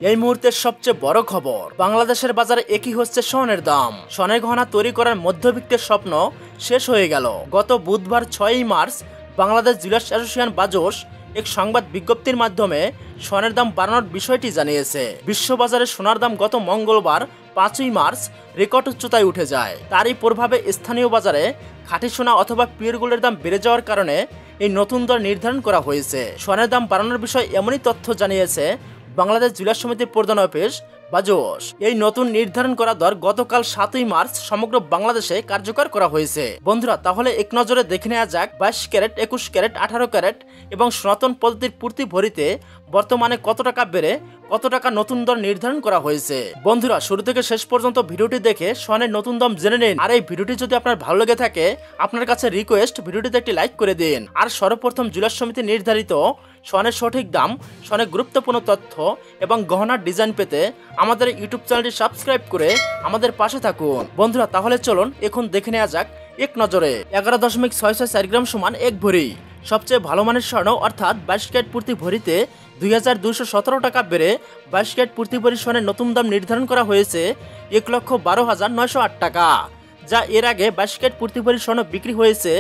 এই মুহূর্তের সবচেয়ে বড় খবর, বাংলাদেশের বাজারে একই হচ্ছে স্বর্ণের দাম। স্বর্ণের গহনা তৈরি করার মধ্যবিত্তের স্বপ্ন শেষ হয়ে গেল। গত বুধবার 6 March Bangladesh Jewellers Association BAJUS এক সংবাদ বিজ্ঞপ্তির মাধ্যমে স্বর্ণের দাম বাড়ানোর বিষয়টি জানিয়েছে। বিশ্ববাজারে সোনার দাম গত মঙ্গলবার 5 মার্চ রেকর্ড উচ্চতায় উঠে যায়। তারই প্রভাবে স্থানীয় বাজারে খাঁটি সোনা অথবা পিওর গোল্ডের দাম বেড়ে যাওয়ার কারণে এই নতুন দর নির্ধারণ করা হয়েছে। স্বর্ণের দাম বাড়ানোর বিষয়ে এমনই তথ্য জানিয়েছে বাংলাদেশ জুয়েলার্স সমিতির প্রধান অফিস বাজস। এই নতুন নির্ধারণ করা দর গতকাল 7 মার্চ সমগ্র বাংলাদেশে কার্যকর করা হয়েছে। বন্ধুরা, তাহলে এক নজরে দেখে নেওয়া যাক 22 ক্যারেট, 21 ক্যারেট, 18 ক্যারেট এবং সনাতন পদ্ধতির প্রতি ভরিতে বর্তমানে কত টাকা বেড়ে কত টাকা নতুন দর নির্ধারণ করা হয়েছে। বন্ধুরা, শুরু থেকে শেষ পর্যন্ত ভিডিওটি দেখে স্বর্ণের নতুন দাম জেনে নিন। আর এই ভিডিওটি যদি আপনার ভালো লেগে থাকে, আপনার কাছে রিকোয়েস্ট, ভিডিওটিতে একটি লাইক করে দিন। আর সর্বপ্রথম জুয়েলার্স সমিতি নির্ধারিত স্বর্ণের সঠিক দাম, স্বর্ণের গুরুত্বপূর্ণ তথ্য এবং গহনার ডিজাইন পেতে আমাদের ইউটিউব চ্যানেলটি সাবস্ক্রাইব করে আমাদের পাশে থাকুন। বন্ধুরা, তাহলে চলুন এখন দেখে নেওয়া যাক এক নজরে। 11.664 গ্রাম সমান 1 ভরি। সবচেয়ে ভালো মানের স্বর্ণ অর্থাৎ 22 ক্যারেট প্রতি ভরিতে 2217 টাকা বেড়ে 22 ক্যারেট প্রতি ভরি স্বর্ণের নতুন দাম নির্ধারণ করা হয়েছে 1,12,908 টাকা, যা এর আগে 22 ক্যারেট প্রতি ভরি স্বর্ণ বিক্রি হয়েছে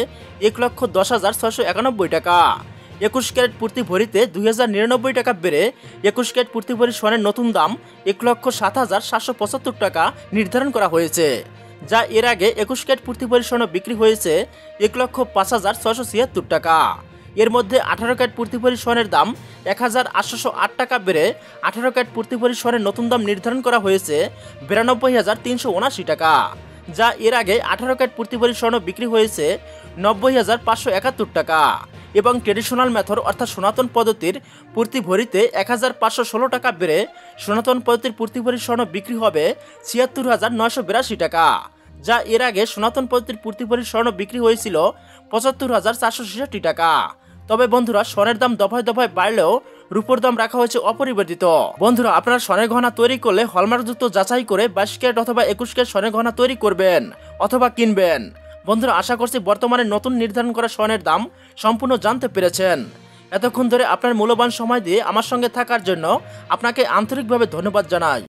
1,10,691 টাকা। 21 ক্যারেট প্রতি ভরিতে 2099 টাকা বেড়ে 21 ক্যারেট প্রতি ভরি স্বর্ণের নতুন দাম 1,07,775 টাকা নির্ধারণ করা হয়েছে, যা এর আগে 21 ক্যারেট প্রতি ভরি স্বর্ণ বিক্রি হয়েছে 1,05,676 টাকা। এর মধ্যে 18 ক্যারেট প্রতি ভরি স্বর্ণের দাম 1,808 টাকা বেড়ে 18 ক্যারেট প্রতি ভরি স্বর্ণের নতুন দাম নির্ধারণ করা হয়েছে 92,379 টাকা, যা এর আগে 18 ক্যারেট প্রতি ভরি স্বর্ণ বিক্রি হয়েছে 90,571 টাকা। এবং ট্রেডিশনাল মেথড অর্থাৎ সনাতন পদ্ধতির প্রতি ভরিতে 1,516 টাকা বেড়ে সনাতন পদ্ধতির প্রতি ভরি স্বর্ণ বিক্রি হবে 76,982 টাকা, যা এর আগে সনাতন পদ্ধতির প্রতি ভরি স্বর্ণ বিক্রি হয়েছিল 75,466 টাকা। তবে বন্ধুরা, স্বর্ণের দাম দফায় দফায় বাড়লেও রূপোর দাম রাখা হয়েছে অপরিবর্তিত। বন্ধুরা, আপনারা স্বর্ণের গহনা তৈরি করলে হলমার্কযুক্ত যাচাই করে 22 ক্যারেট অথবা 21 ক্যারেট স্বর্ণের গহনা তৈরি করবেন অথবা কিনবেন। বন্ধুরা, আশা করছি বর্তমানে নতুন নির্ধারণ করা স্বর্ণের দাম সম্পূর্ণ জানতে পেরেছেন। এতক্ষণ ধরে আপনার মূল্যবান সময় দিয়ে আমার সঙ্গে থাকার জন্য আপনাকে আন্তরিকভাবে ধন্যবাদ জানাই।